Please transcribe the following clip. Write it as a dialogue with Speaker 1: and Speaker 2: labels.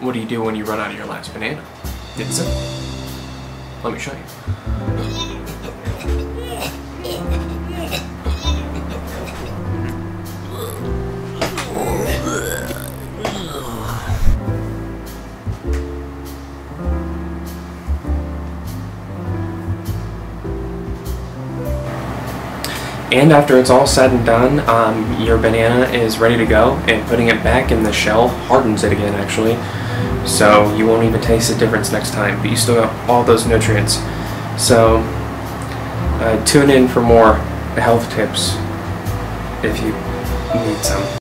Speaker 1: What do you do when you run out of your last banana? It's simple. Let me show you. And after it's all said and done, your banana is ready to go, and putting it back in the shell hardens it again, actually. So you won't even taste the difference next time, but you still got all those nutrients. So tune in for more health tips if you need some.